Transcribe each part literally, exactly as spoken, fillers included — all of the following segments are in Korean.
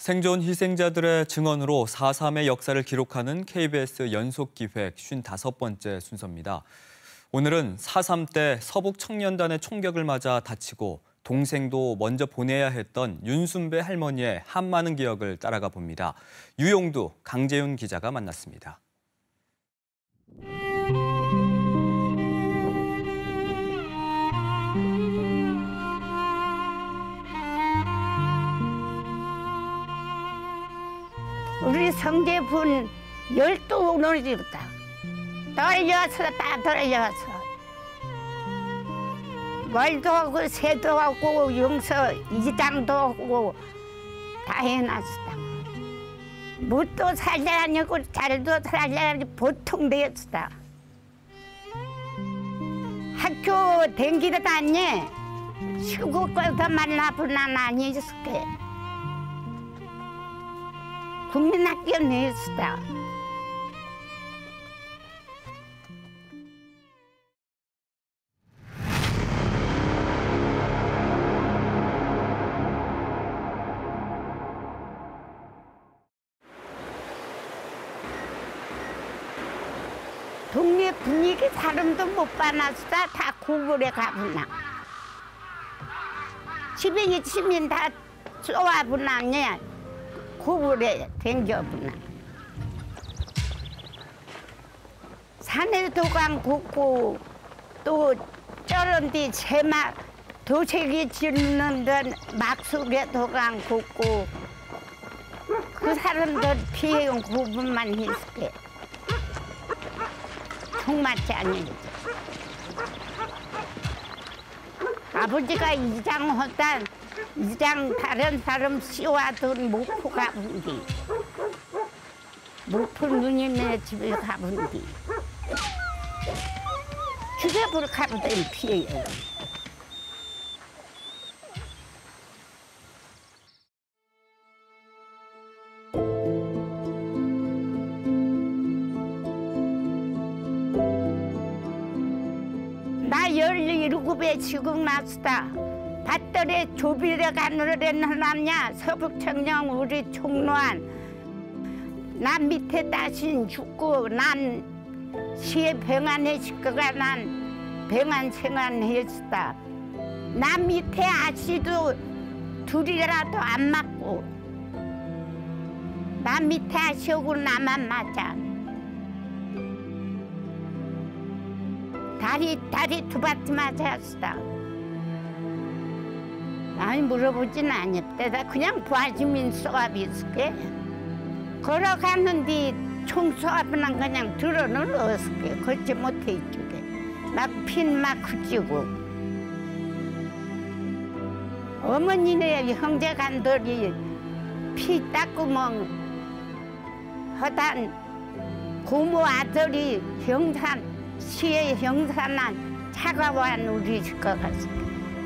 생존 희생자들의 증언으로 사 삼의 역사를 기록하는 케이비에스 연속기획 쉰다섯 번째 순서입니다. 오늘은 사 삼 때 서북 청년단의 총격을 맞아 다치고 동생도 먼저 보내야 했던 윤순배 할머니의 한많은 기억을 따라가 봅니다. 유용두, 강재윤 기자가 만났습니다. 우리 성재분 열두 놀이었다. 떨려서 다 떨려서. 말도 하고 새도 하고 용서 이장도 하고 다 해놨었다. 못도 살려니고 잘도 살려니 보통 되었다. 학교 댕기러 다니 시골 거서 만나보나 아니었을게. 국민학교 내었다. 동네 분위기 사람도 못 봐놨다. 다 구불에 가보나. 집에 있으면 다 쏘아보나냐. 구불에 댕겨보나. 산에 도강 굽고 또 저런 데 새막 도색이 짓는 데 막속에 도강 굽고 그 사람들 피해 온 구분만 했을게. 총 맞지 않니? 아버지가 이장하다 이장 다른 사람 씌워둔 목포 가본 뒤 목포 누님네 집에 가본 뒤 죽여버려 가보던 피해요. 나 열일곱에 지금 났다. 밭들에 조비를 가느래 나냐 서북 청년 우리 총로한 난 밑에 따신 죽고 난 시에 병안에 식구가 난 병안 생활했다. 난 밑에 아씨도 둘이라도 안 맞고 난 밑에 아씨하고 나만 맞아. 다리 다리 두 바퀴 맞았다. 아니 물어보진 않았대. 그냥 부하지민 쏘압이 있을게. 걸어가는데 총쏘압은 그냥 들어는 없을게. 걷지 못해 이쪽에. 막 핀 막 흩지고. 어머니네 형제간들이 피 닦구멍 허단 고모 아들이 형산 시의 형사난 차가워한 우리 집 것 같습니다.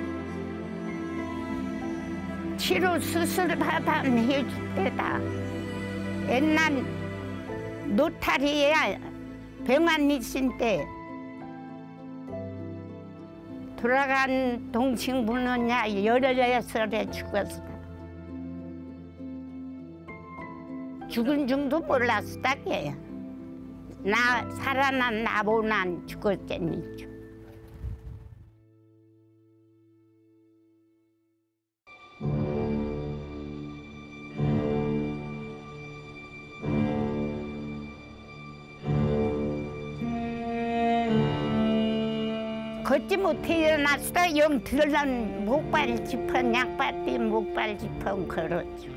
치료 수술 받아 해줄 때다. 옛날 노타리에 병원 있을 때 돌아간 동친부는 열여덟에 죽었어. 죽은 중도 몰랐었다. 나 살아난 나보난 죽었겠니. 걷지 못해 일어났다. 영 들은 목발 짚은 약밭에 목발 짚은 걸었죠.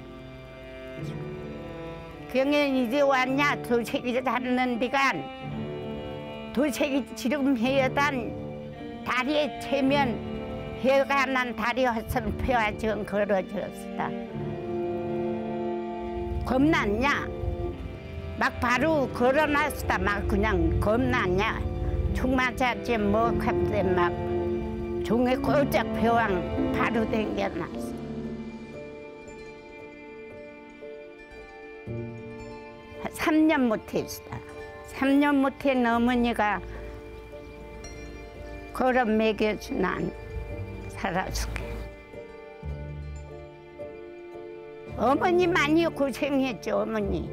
경연 이제 왔냐 도색이 닿는 데가 도색이 지름 해여단 다리에 채면 해가 난 다리 화선 펴와 지금 걸어졌다. 겁났냐? 막 바로 걸어놨다. 막 그냥 겁났냐? 총 맞았지 뭐 갑자기 막 종에 꼴짝 벼왕 바로 댕겨놨어. 삼 년 못했어. 삼 년 못한 어머니가 걸어 먹여준 난 살았을게. 어머니 많이 고생했죠, 어머니.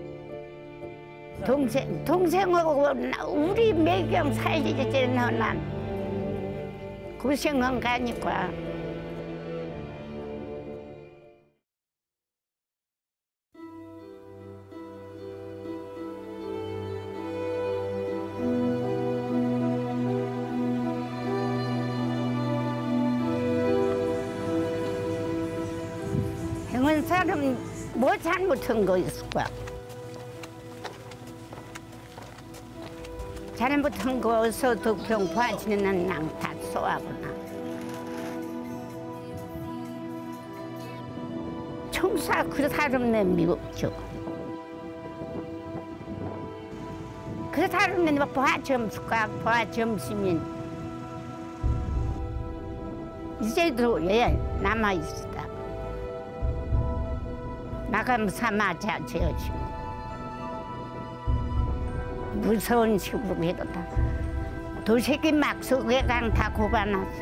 동생, 동생하고 나- 우리 매경 살리지는 난 고생한 거니까. 행운 사람 뭐 잘못한 거 있을까? 잘못한 거 어서도 병 봐지는 낭다 쏘아구나. 청사 그 사람 내 미웠죠. 그 사람 내 봐점수가 봐점수면 이제도 예 남아 있다. 나가면 사마자 지어지고 무서운 식으로 해도 다 도색이 막수 외강 다 고반았어.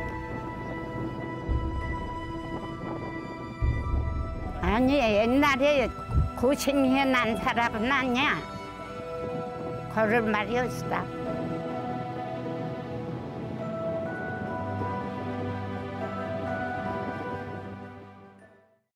아니 옛날에 고생해 난 사람은 아니야. 그럴 말이었어.